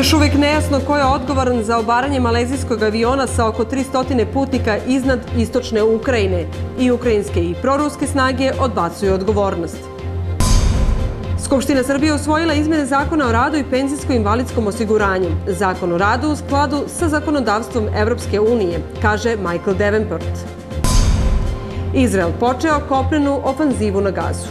Još uvijek nejasno ko je odgovoran za obaranje malezijskog aviona sa oko 300 putnika iznad istočne Ukrajine. I ukrajinske i proruske snage odbacuju odgovornost. Skupština Srbije usvojila izmjene Zakona o radu i penzijsko-invalidskom osiguranju. Zakon o radu u skladu sa zakonodavstvom Evropske unije, kaže Michael Davenport. Izrael počeo kopnenu ofanzivu na Gazu.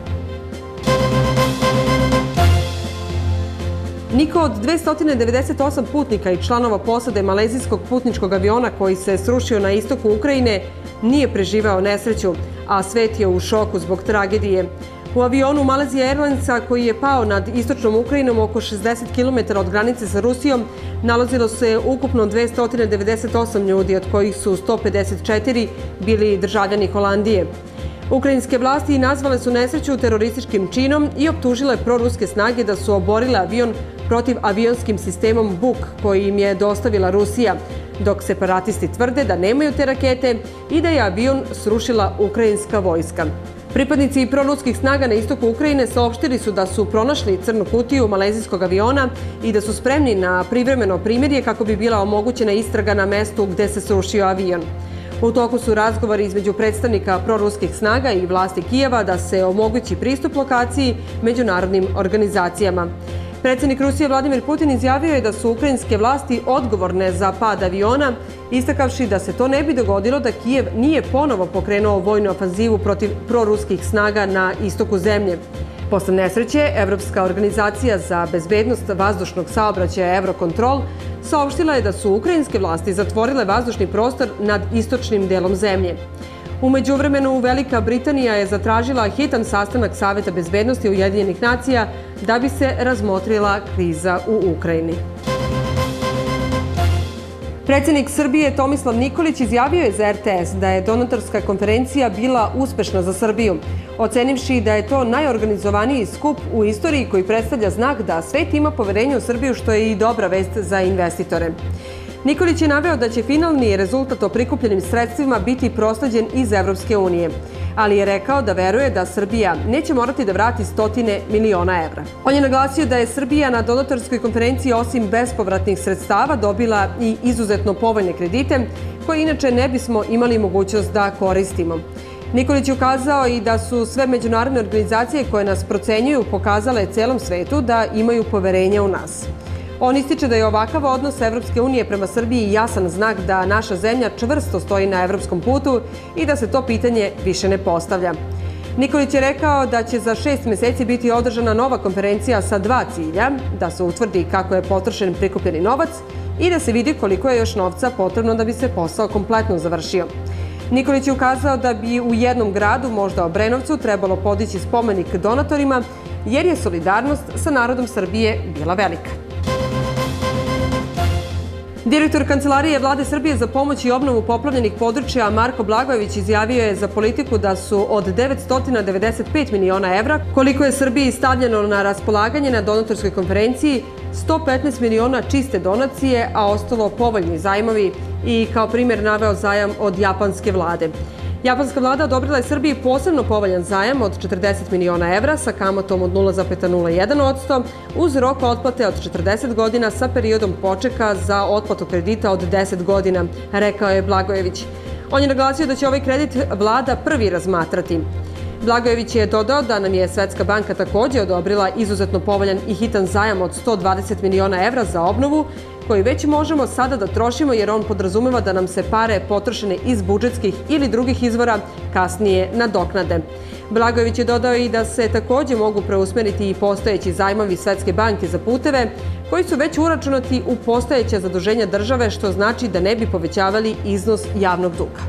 Niko od 298 putnika i članova posade malezijskog putničkog aviona koji se srušio na istoku Ukrajine nije preživeo nesreću, a svet je u šoku zbog tragedije. U avionu Malaysia Airlinesa koji je pao nad istočnom Ukrajinom oko 60 km od granice sa Rusijom nalazilo se ukupno 298 ljudi, od kojih su 154 bili državljani Holandije. Ukrajinske vlasti nazvale su nesreću terorističkim činom i optužile proruske snage da su oborile avion protivavionskim sistemom Buk koji im je dostavila Rusija, dok separatisti tvrde da nemaju te rakete i da je avion srušila ukrajinska vojska. Pripadnici proruskih snaga na istoku Ukrajine saopštili su da su pronašli crnu kutiju malezijskog aviona i da su spremni na privremeno primirje kako bi bila omogućena istraga na mestu gde se srušio avion. U toku su razgovori između predstavnika proruskih snaga i vlasti Kijeva da se omogući pristup lokaciji međunarodnim organizacijama. Predsjednik Rusije Vladimir Putin izjavio je da su ukrajinske vlasti odgovorne za pad aviona, istakavši da se to ne bi dogodilo da Kijev nije ponovo pokrenuo vojnu ofanzivu protiv proruskih snaga na istoku zemlje. Posle nesreće, Evropska organizacija za bezbednost vazdušnog saobraćaja Eurocontrol saopštila je da su ukrajinske vlasti zatvorile vazdušni prostor nad istočnim delom zemlje. U međuvremenu, Velika Britanija je zatražila hitan sastanak Saveta bezbednosti Ujedinjenih nacija da bi se razmotrila kriza u Ukrajini. Predsjednik Srbije Tomislav Nikolić izjavio je za RTS da je donatorska konferencija bila uspešna za Srbiju, ocenivši da je to najorganizovaniji skup u istoriji koji predstavlja znak da svet ima poverenje u Srbiju, što je i dobra vest za investitore. Nikolić je naveo da će finalni rezultat o prikupljenim sredstvima biti prosleđen iz Evropske unije, ali je rekao da veruje da Srbija neće morati da vrati 100 miliona evra. On je naglasio da je Srbija na donatorskoj konferenciji osim bespovratnih sredstava dobila i izuzetno povoljne kredite, koje inače ne bismo imali mogućnost da koristimo. Nikolić je ukazao i da su sve međunarodne organizacije koje nas procenjuju pokazale celom svetu da imaju poverenja u nas. On ističe da je ovakav odnos Evropske unije prema Srbiji jasan znak da naša zemlja čvrsto stoji na evropskom putu i da se to pitanje više ne postavlja. Nikolić je rekao da će za 6 meseci biti održana nova konferencija sa 2 cilja, da se utvrdi kako je potrošen prikupljeni novac i da se vidi koliko je još novca potrebno da bi se posao kompletno završio. Nikolić je ukazao da bi u jednom gradu, možda Obrenovcu, trebalo podići spomenik donatorima, jer je solidarnost sa narodom Srbije bila velika. Direktor Kancelarije Vlade Srbije za pomoć i obnovu poplavljenih područja Marko Blagojević izjavio je za Politiku da su od 995 miliona evra, koliko je Srbiji stavljeno na raspolaganje na donatorskoj konferenciji, 115 miliona čiste donacije, a ostalo povoljni zajmovi i kao primjer naveo zajam od japanske vlade. Japanska vlada odobrila je Srbiji posebno povoljan zajam od 40 miliona evra sa kamatom od 0,01% uz rok otplate od 40 godina sa periodom počeka za otplatu kredita od 10 godina, rekao je Blagojević. On je naglasio da će ovaj kredit vlada prvi razmatrati. Blagojević je dodao da nam je Svetska banka također odobrila izuzetno povoljan i hitan zajam od 120 miliona evra za obnovu, koji već možemo sada da trošimo jer on podrazumeva da nam se pare potrošene iz budžetskih ili drugih izvora kasnije nadoknade. Blagojević je dodao i da se također mogu preusmeriti i postojeći zajmovi Svetske banke za puteve, koji su već uračunati u postojeća zaduženja države, što znači da ne bi povećavali iznos javnog duga.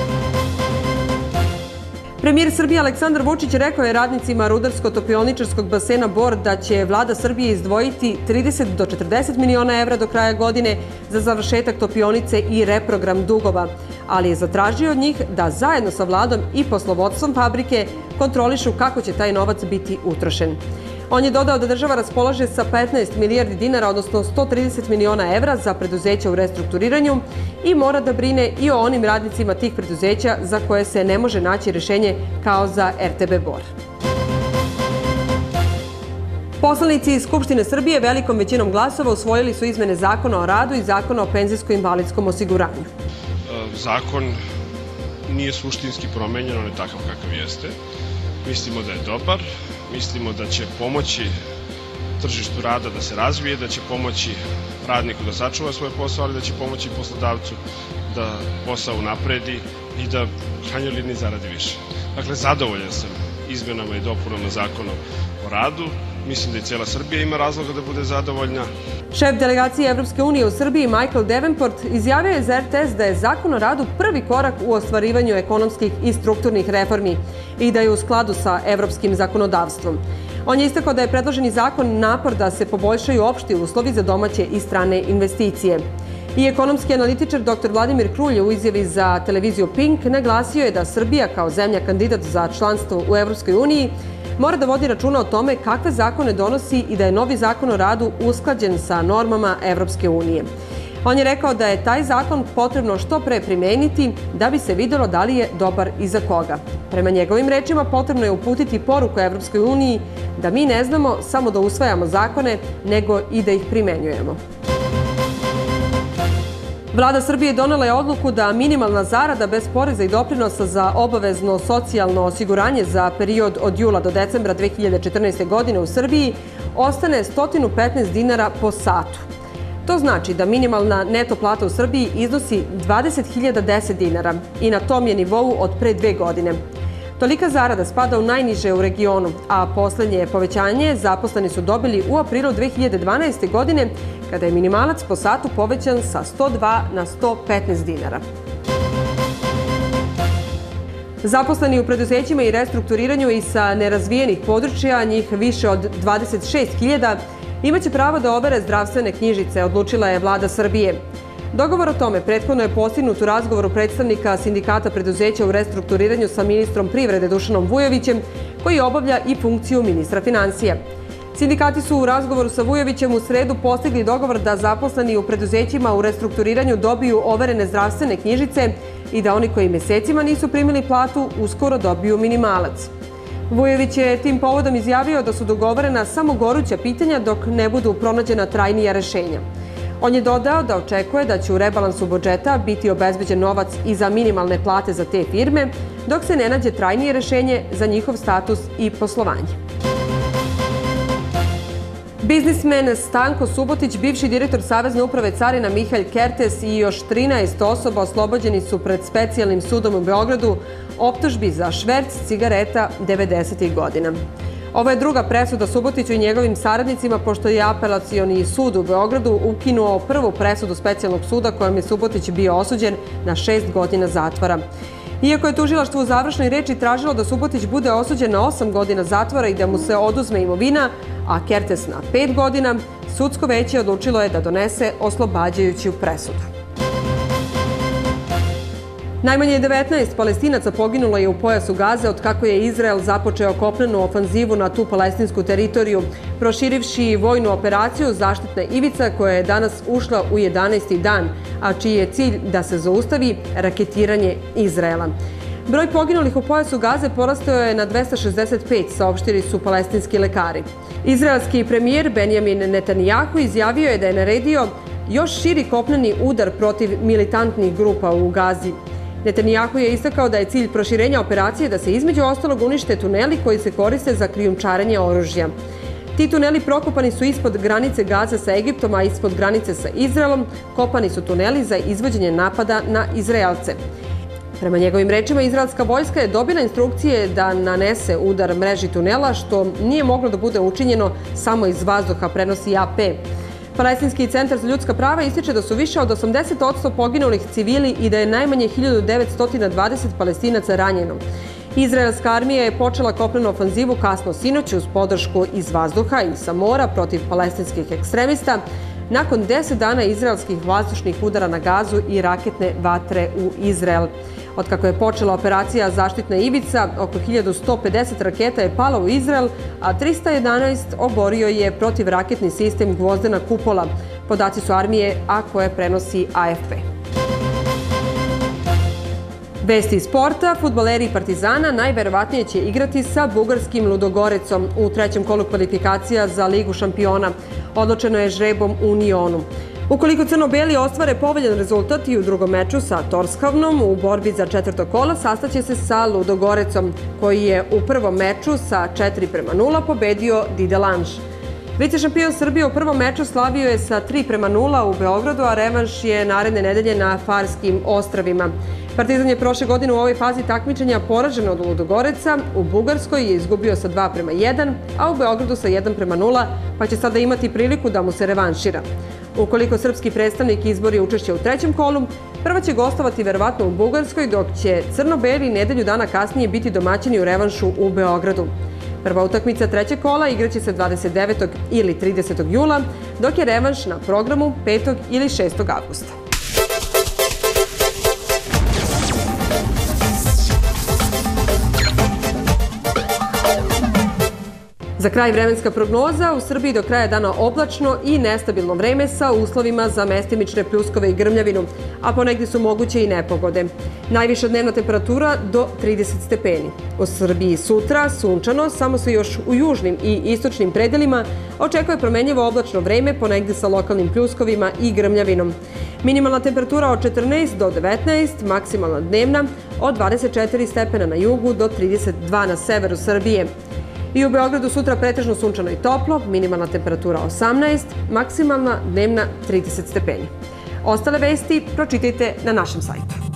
Premijer Srbije Aleksandar Vučić rekao je radnicima rudarsko-topioničarskog basena Bor da će vlada Srbije izdvojiti 30 do 40 miliona evra do kraja godine za završetak topionice i reprogram dugova, ali je zatražio od njih da zajedno sa vladom i poslovodstvom fabrike kontrolišu kako će taj novac biti utrošen. On je dodao da država raspolaže sa 15 milijardi dinara, odnosno 130 miliona evra za preduzeća u restrukturiranju i mora da brine i o onim radnicima tih preduzeća za koje se ne može naći rešenje kao za RTB Bor. Poslanici iz Skupštine Srbije velikom većinom glasova usvojili su izmene Zakona o radu i Zakona o penzijsko-invalidskom osiguranju. Zakon nije suštinski promenjen, on je takav kakav jeste. Mislimo da je dobar, mislimo da će pomoći tržištu rada da se razvije, da će pomoći radniku da sačuva svoj posao, ali da će pomoći poslodavcu da posao unapredi i da u krajnjoj liniji zaradi više. Dakle, zadovoljan sam izmenama i dopunama Zakona o radu. Mislim da i cijela Srbija ima razloga da bude zadovoljna. Šef delegacije Evropske unije u Srbiji Michael Davenport izjavio je za RTS da je Zakon o radu prvi korak u ostvarivanju ekonomskih i strukturnih reformi i da je u skladu sa evropskim zakonodavstvom. On je istakao da je predloženi zakon napor da se poboljšaju opšti uslovi za domaće i strane investicije. I ekonomski analitičar dr. Vladimir Krulj u izjavi za televiziju Pink naglasio je da Srbija kao zemlja kandidat za članstvo u Evropskoj uniji mora da vodi računa o tome kakve zakone donosi i da je novi zakon o radu usklađen sa normama Evropske unije. On je rekao da je taj zakon potrebno što pre primeniti da bi se videlo da li je dobar i za koga. Prema njegovim rečima potrebno je uputiti poruku Evropskoj uniji da mi ne znamo samo da usvajamo zakone, nego i da ih primenjujemo. Vlada Srbije donela je odluku da minimalna zarada bez poreza i doprinosa za obavezno socijalno osiguranje za period od jula do decembra 2014. godine u Srbiji ostane 115 dinara po satu. To znači da minimalna neto plata u Srbiji iznosi 20.010 dinara i na tom je nivou od pre 2 godine. Tolika zarada spada u najniže u regionu, a poslednje povećanje zaposleni su dobili u aprilu 2012. godine, kada je minimalac po satu povećan sa 102 na 115 dinara. Zaposleni u preduzećima i restrukturiranju i sa nerazvijenih područja, njih više od 26.000, imaće pravo da overe zdravstvene knjižice, odlučila je Vlada Srbije. Dogovor o tome prethodno je postignut u razgovoru predstavnika Sindikata preduzeća u restrukturiranju sa ministrom privrede Dušanom Vujovićem, koji obavlja i funkciju ministra finansija. Sindikati su u razgovoru sa Vujovićem u sredu postigli dogovor da zaposleni u preduzećima u restrukturiranju dobiju overene zdravstvene knjižice i da oni koji mesecima nisu primili platu uskoro dobiju minimalac. Vujović je tim povodom izjavio da su dogovorena samo goruća pitanja dok ne budu pronađena trajnija rešenja. On je dodao da očekuje da će u rebalansu budžeta biti obezbeđen novac i za minimalne plate za te firme, dok se ne nađe trajnije rešenje za njihov status i poslovanje. Biznismen Stanko Subotić, bivši direktor Savezne uprave carina Mihalj Kertes i još 13 osoba oslobođeni su pred Specijalnim sudom u Beogradu optužbi za šverc cigareta 90. godina. Ovo je druga presuda Subotiću i njegovim saradnicima, pošto je Apelacioni sud u Beogradu ukinuo prvu presudu Specijalnog suda kojom je Subotić bio osuđen na 6 godina zatvora. Iako je tužilaštvo u završnoj reči tražilo da Subotić bude osuđen na 8 godina zatvora i da mu se oduzme imovina, a Kertes na 5 godina, sudsko veće odlučilo je da donese oslobađajuću presudu. Najmanje 19 Palestinaca poginulo je u pojasu Gaze od kako je Izrael započeo kopnenu ofanzivu na tu palestinsku teritoriju, proširivši vojnu operaciju Zaštitna ivica koja je danas ušla u 11. dan, a čiji je cilj da se zaustavi raketiranje Izraela. Broj poginulih u pojasu Gaze porastao je na 265, saopštili su palestinski lekari. Izraelski premijer Benjamin Netanjahu izjavio je da je naredio još širi kopneni udar protiv militantnih grupa u Gazi. Netanjahu je istakao da je cilj proširenja operacije da se između ostalog unište tuneli koji se koriste za krijumčarenje oružja. Ti tuneli prokopani su ispod granice Gaze sa Egiptom, a ispod granice sa Izraelom kopani su tuneli za izvođenje napada na Izraelce. Prema njegovim rečima, izraelska vojska je dobila instrukcije da nanese udar mreži tunela, što nije moglo da bude učinjeno samo iz vazduha, prenosi AP. Palestinski centar za ljudska prava ističe da su više od 80% poginulih civili i da je najmanje 1920 Palestinaca ranjeno. Izraelska armija je počela kopnenu ofanzivu kasno sinoć uz podršku iz vazduha i sa mora protiv palestinskih ekstremista nakon 10 dana izraelskih vazdušnih udara na Gazu i raketne vatre u Izrael. Otkako je počela operacija Zaštitna ivica, oko 1150 raketa je palo u Izrael, a 311 oborio je protivraketni sistem Gvozdena kupola. Podaci su armije, a koje prenosi AFP. Vesti iz sporta, fudbaleri Partizana najverovatnije će igrati sa bugarskim Ludogorecom u trećem kolu kvalifikacija za Ligu šampiona. Odlučeno je žrebom u Nionu. Ukoliko crno-beli ostvare povoljan rezultat i u drugom meču sa Torskavnom u borbi za četvrto kola, sastaće se sa Ludogorecom, koji je u prvom meču sa 4:0 pobedio Didelanš. Vice šampion Srbije u prvom meču slavio je sa 3:0 u Beogradu, a revanš je naredne nedelje na Farskim ostrvima. Partizan je prošle godine u ovoj fazi takmičenja poražen od Ludogoreca, u Bugarskoj je izgubio sa 2:1, a u Beogradu sa 1:0, pa će sada imati priliku da mu se revanšira. Ukoliko srpski predstavnik izbori učešće u trećem kolu, prva će gostovati verovatno u Bugarskoj, dok će crno-beli nedelju dana kasnije biti domaćini u revanšu u Beogradu. Prva utakmica trećeg kola igraće se 29. ili 30. jula, dok je revanš na programu 5. ili 6. avgusta. Za kraj vremenska prognoza, u Srbiji do kraja dana oblačno i nestabilno vreme sa uslovima za mestimične pljuskove i grmljavinu, a ponegdje su moguće i nepogode. Najviša dnevna temperatura do 30 stepeni. U Srbiji sutra sunčano, samo se još u južnim i istočnim predelima očekuje promenljivo oblačno vreme, ponegdje sa lokalnim pljuskovima i grmljavinom. Minimalna temperatura od 14 do 19, maksimalna dnevna od 24 stepena na jugu do 32 na severu Srbije. I u Beogradu sutra pretežno sunčano i toplo, minimalna temperatura 18, maksimalna dnevna 30 stepeni. Ostale vesti pročitajte na našem sajtu.